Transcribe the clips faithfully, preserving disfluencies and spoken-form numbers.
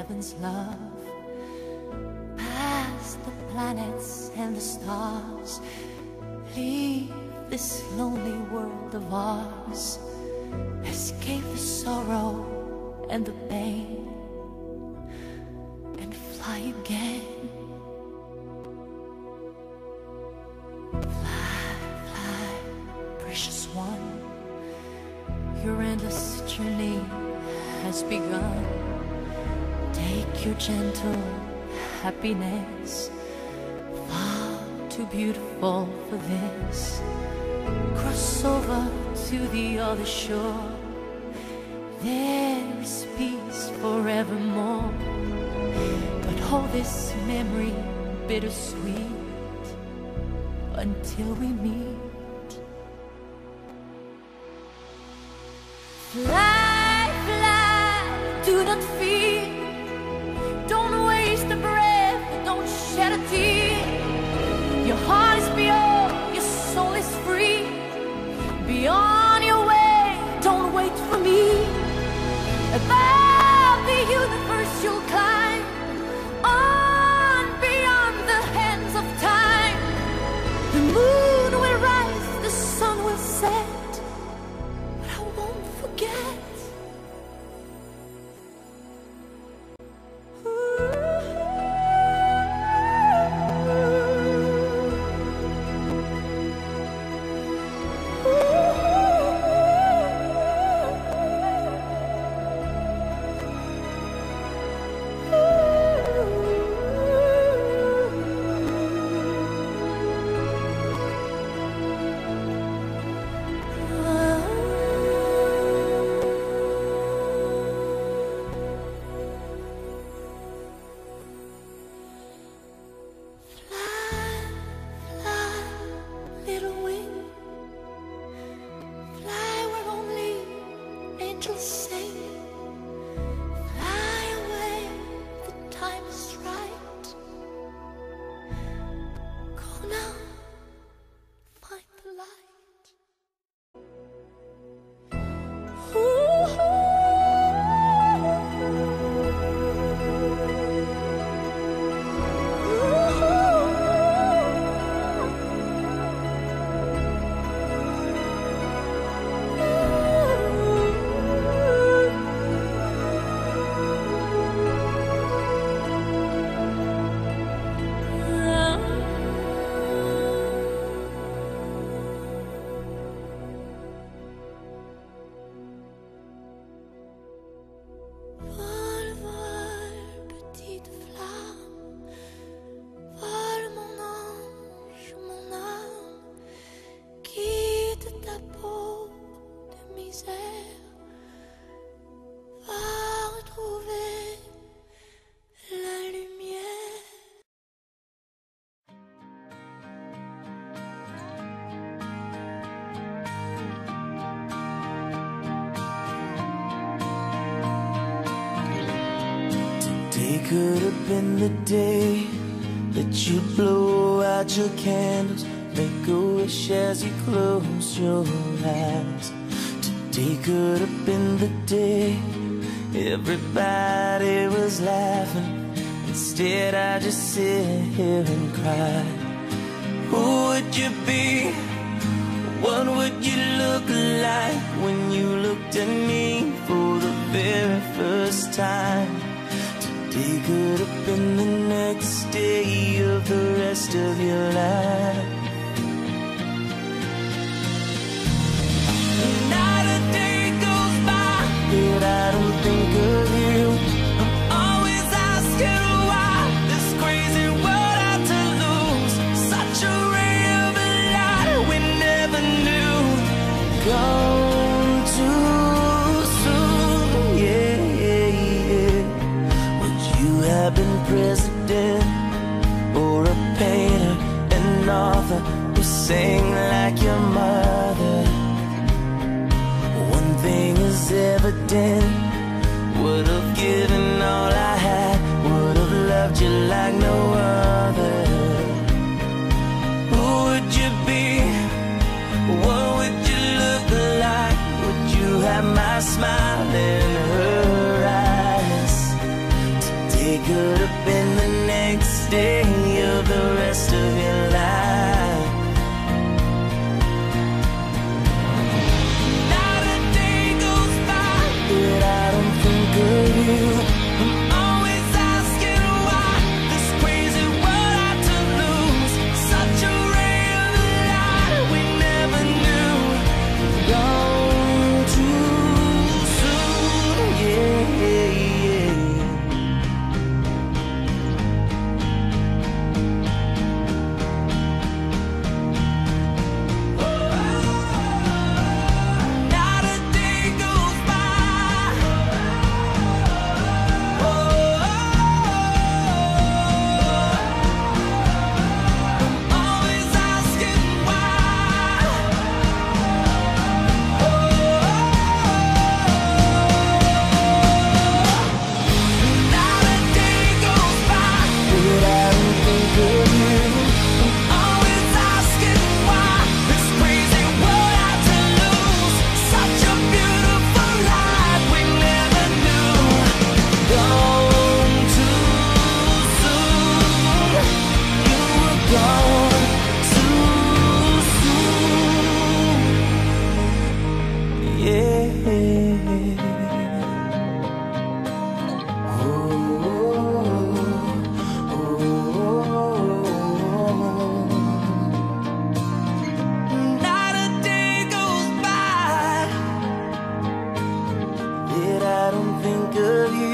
heaven's love. Past the planets and the stars, leave this lonely world of ours. Escape the sorrow and the pain and fly again. Fly, fly, precious one, your endless journey has begun. Take your gentle happiness, far too beautiful for this. Cross over to the other shore, there is peace forevermore. But hold this memory bittersweet until we meet. Fly, fly, do not fear. Don't waste a breath, don't shed a tear. Your heart is pure, your soul is free. Be on your way, don't wait for me. Above the universe you'll climb, on beyond the hands of time. The moon will rise, the sun will set, but I won't forget. It could have been the day that you blow out your candles, make a wish as you close your eyes. Today could have been the day everybody was laughing. Instead I just sit here and cry. Who would you be? What would you look like when you looked at me for the very first time? Today could have been the next day of the rest of your life. Not a day goes by that I don't think of you. I'm always asking why this crazy world had to lose such a ray of light we never knew. Gone too soon, yeah, yeah, yeah. Would you have been president or a painter, an author who sang like your mother? One thing is evident, would have given all I had, would have loved you like no other. Who would you be? What would you look like? Would you have my smile in her eyes? could have been the next day of the rest of your life. Not a day goes by that I don't think of you. I'm always asking why this crazy world had to lose such a ray of light we never knew. Gone too soon, yeah, yeah. Not a day goes by. Oh, I'm always asking why. Not a day goes by that I don't think of you. I'm always asking why this crazy world had to lose such a beautiful life we never knew. Gone too soon. You were gone too soon. Yeah. Not a day goes by that I don't think of you.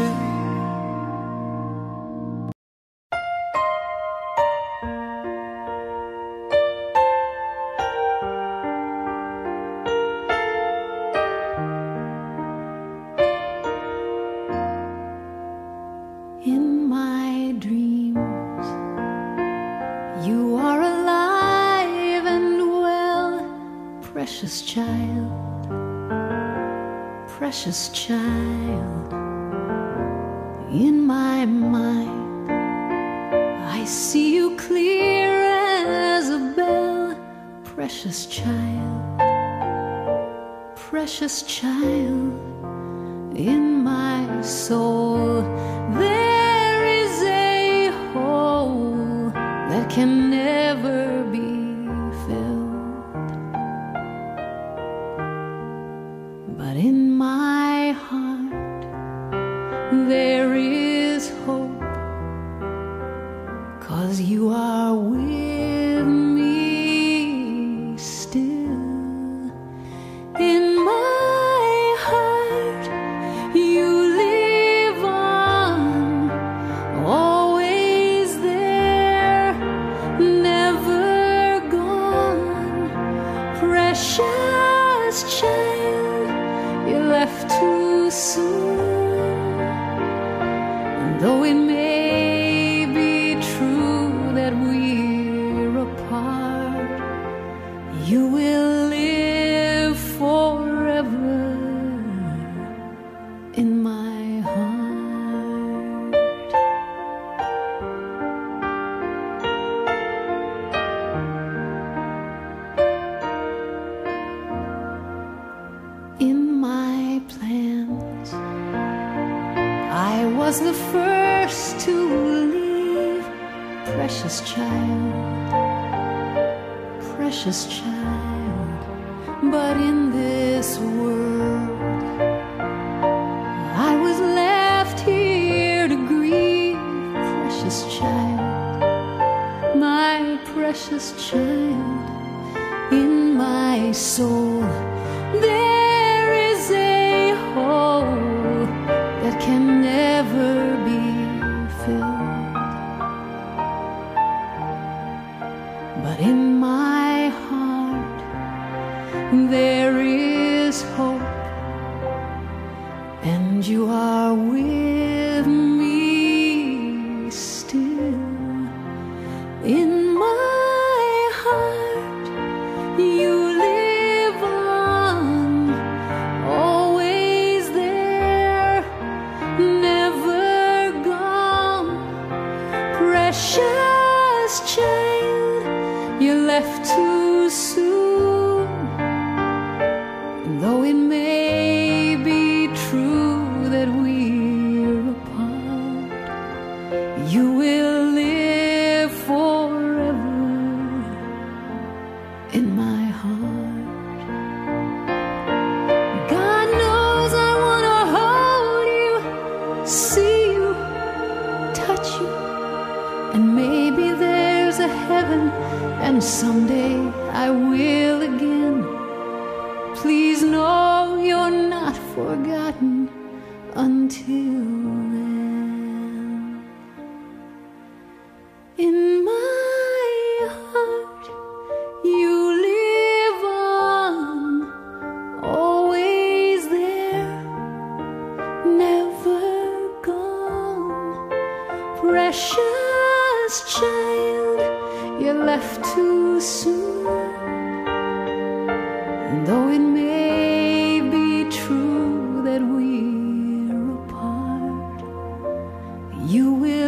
In my dreams, you are alive and well, precious child, precious child. In my mind, I see you clear as a bell, precious child, precious child. In my soul, there is a hole that can never be filled. But in my heart, there is hope, 'cause you are with me still. In my heart, you live on, always there, never gone. Precious child, you left too soon. And though it may be true that we're apart, you will live forever in my heart. In my plans, I was the first to leave, precious child, precious child. But in this world, I was left here to grieve, precious child, my precious child. In my soul, there is a hole that can never be filled. But in my heart, there is hope, and you are with me still. In my heart, you live on, always there, never gone. Precious child, you left too soon. And though it may be true that we're apart, you, and maybe there's a heaven, and someday I will again. Please know you're not forgotten until then. In my heart you live on, always there, never gone. Precious child, you left too soon. Though it may be true that we're apart, you will